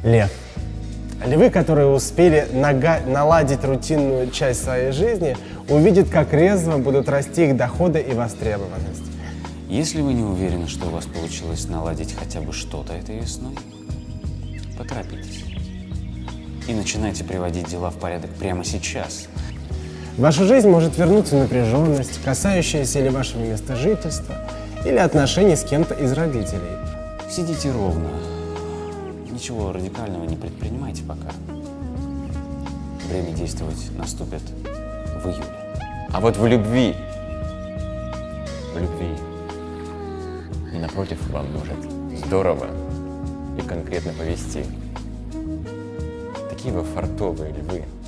Лев. Львы, которые успели наладить рутинную часть своей жизни, увидят, как резво будут расти их доходы и востребованность. Если вы не уверены, что у вас получилось наладить хотя бы что-то этой весной, поторопитесь. И начинайте приводить дела в порядок прямо сейчас. В вашу жизнь может вернуться напряженность, касающаяся или вашего места жительства, или отношений с кем-то из родителей. Сидите ровно. Ничего радикального не предпринимайте пока. Время действовать наступит в июле. А вот в любви, напротив, вам может здорово и конкретно повезти. Такие вы фартовые львы.